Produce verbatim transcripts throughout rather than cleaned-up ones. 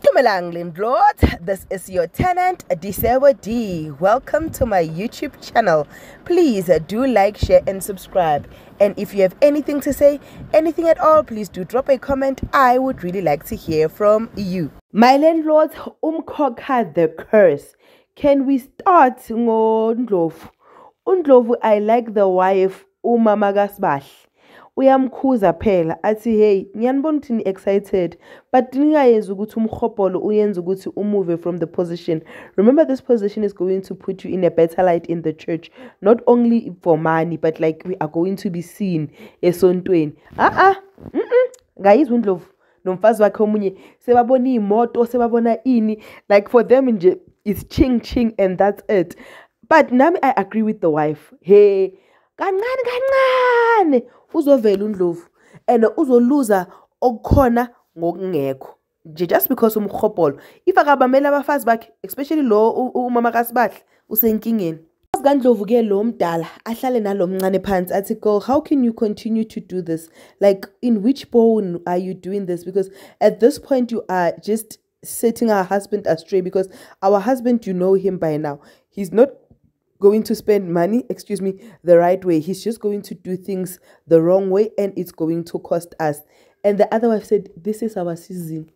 Dumelang Landlord, this is your tenant Disebo D. Welcome to my YouTube channel. Please uh, do like, share and subscribe. And if you have anything to say, anything at all, please do drop a comment. I would really like to hear from you. My landlords, umkhokha the curse. Can we start ngoNdlovu? uNdlovu, I like the wife uMama kaSibahle. Uyamkhuza phela athi hey ngiyanibona ukuthi ni excited but ningayenza ukuthi umkhopolo uyenza ukuthi umove from the position. Remember, this position is going to put you in a better light in the church, not only for money but like we are going to be seen esontweni. ah ah ngayizwa uNdlovu nomfazi wakhe omunye sebabona imoto sebabona ini, like for them nje it's ching ching and that's it. But nami I agree with the wife. Hey, kancane kancane uzovela uNdlovu and uzoluza okukhona ngokungekho just because umkhopolo. If akabamela abafazi bakhe, especially lo uMama kaSibahle, usenkingeni. kaNdlovu ke lo mdala ahlale nalo mncane phansi athi girl, how can you continue to do this? Like, in which bone are you doing this? Because at this point you are just setting our husband astray, because our husband, you know him by now, he's not going to spend money, excuse me, the right way. He's just going to do things the wrong way and it's going to cost us. And the other wife said, this is our season.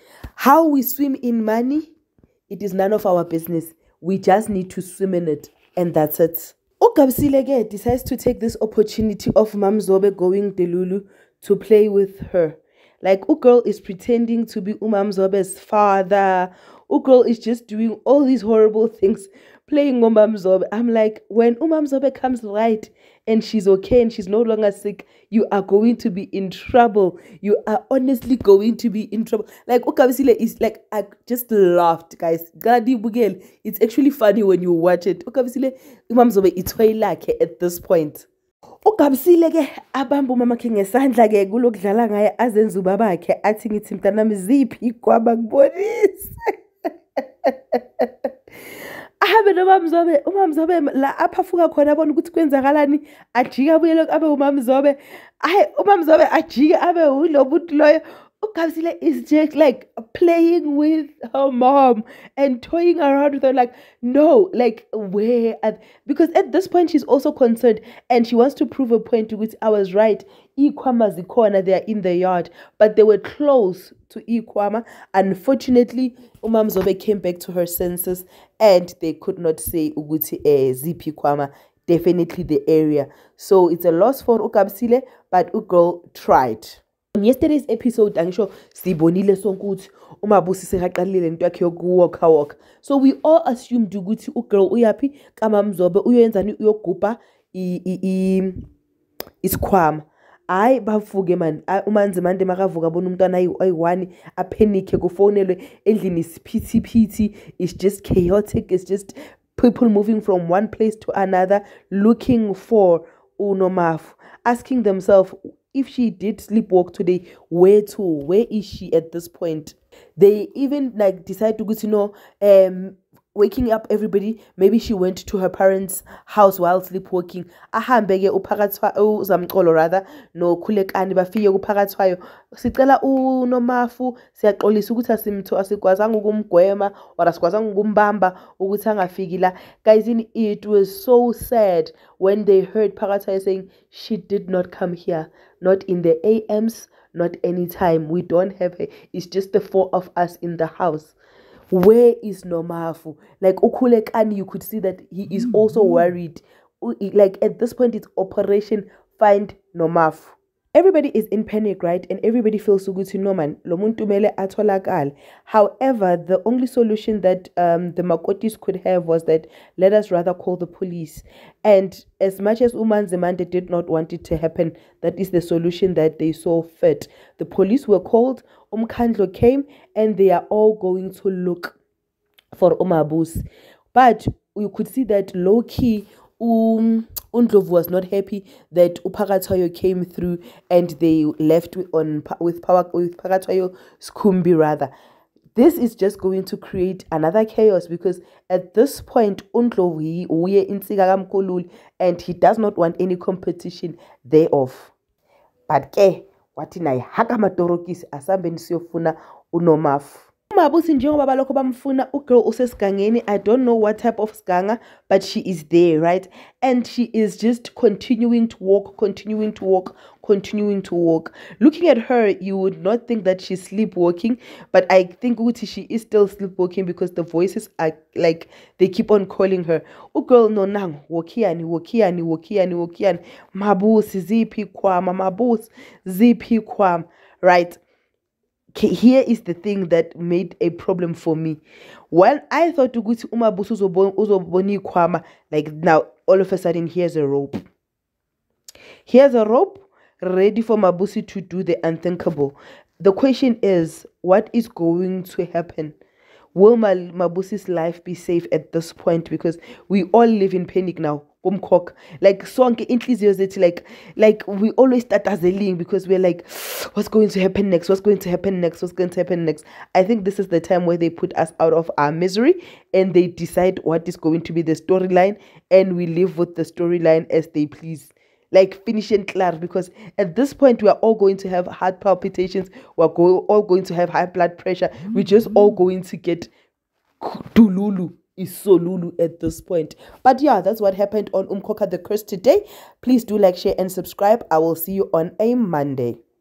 How we swim in money, it is none of our business. We just need to swim in it and that's it. uGabisile decides to take this opportunity of Mamzobe going Delulu to play with her. Like, Ugirl is pretending to be uMamzobe's father. Ugirl is just doing all these horrible things, playing uMamzobe. I'm like, when uMamzobe comes right and she's okay and she's no longer sick, you are going to be in trouble. You are honestly going to be in trouble. Like, uGabisile is like, I just laughed, guys. It's actually funny when you watch it. uGabisile, uMamzobe, it's like at this point. uGabisile ke abamba umama khe ngesandla ke kulokudlala ngaye azenza ubabakhe athi ngithi mntanami ziphi igwaba kubonisa. ahabe noMamzobe, uMamzobe la aphafuka khona abona ukuthi kwenzakalani, ajika abuyele abe uMamzobe. Hayi uMamzobe ajike abe ulobuthi loyo. uGabisile is just like playing with her mom and toying around with her, like, no, like, where at, because at this point she's also concerned and she wants to prove a point to which I was right. Ikwama zikona, they are in the yard, but they were close to Ikwama. Unfortunately, uMamzobe came back to her senses and they could not say ukuthi eh ziphi Ikwama, definitely the area. So it's a loss for uGabisile, but uGirl tried. On yesterday's episode, angisho sibonile sonke ukuthi uMabusi sekaqalile into yakhe yokuwalka walk. So we all assumed ukuthi uGirl uyapi kaMamzobe uyoyenzani, uyogubha isikhwama. Hayi bavuke man, uManzimande makavuka bona umntwana ayi-one aphenike kufonelwe endlini isiphithiphithi. It's just chaotic. It's just people moving from one place to another looking for uNomafu, asking themselves, if she did sleepwalk today, where to? Where is she at this point? They even like decide to go to know um waking up everybody. Maybe she went to her parents' house while sleepwalking. Ahambeke uphakathi uzamxolo rather no khulekani bafike kuphakathi sicela uNomafu siyaxolisa ukuthi asimtho asikwazanga ukumgwema or asikwazanga ukumbamba ukuthi angafiki la. Guys, it was so sad when they heard phakathi saying she did not come here, not in the A Ms, not anytime. We don't have her. It's just the four of us in the house. Where is Nomafu? Like ukhulekani, you could see that he is also worried. Like at this point, it's Operation Find Nomafu. Everybody is in panic, right? And everybody feels so good to know, man. Lo muntu mele atholakale. However, the only solution that um, the Makotis could have was that let us rather call the police. And as much as uManzimande did not want it to happen, that is the solution that they saw fit. The police were called, uMkhandlo came, and they are all going to look for uMabusi. But you could see that low-key, um, uNdlovu was not happy that uPhakathwayo came through and they left with, on with power with Phakathwayo Skhumbi rather. This is just going to create another chaos because at this point uNdlovu uye insika kaMkhululi and he does not want any competition thereof. But ke wathi naye haka matorokisi asambe nisiyofuna uNomafu. Mabusi njengoba balokho bamfuna ugirl usesigangeni. I don't know what type of siganga, but she is there, right? And she is just continuing to walk, continuing to walk, continuing to walk. Looking at her, you would not think that she's sleepwalking, but I think Uti she is still sleepwalking because the voices are like they keep on calling her. Ugirl no nang wokiani wokiani wokiani wokiani mabusi zipi kwama mabusi zipi kwam, right? Here is the thing that made a problem for me. When I thought ukuthi uMabusi uzobona ikhwama, like now all of a sudden here's a rope. Here's a rope ready for Mabusi to do the unthinkable. The question is, what is going to happen? Will Mabusi's life be safe at this point? Because we all live in panic now. Like sonke inhliziyo zethu, like like we always start as a link because we're like, what's going to happen next? What's going to happen next? What's going to happen next? I think this is the time where they put us out of our misery and they decide what is going to be the storyline, and we live with the storyline as they please. Like finish and clear, because at this point we are all going to have heart palpitations, we're go- all going to have high blood pressure, we're just all going to get Dululu is so Lulu at this point. But yeah, that's what happened on Umkhokha the Curse today. Please do like, share, and subscribe. I will see you on a Monday.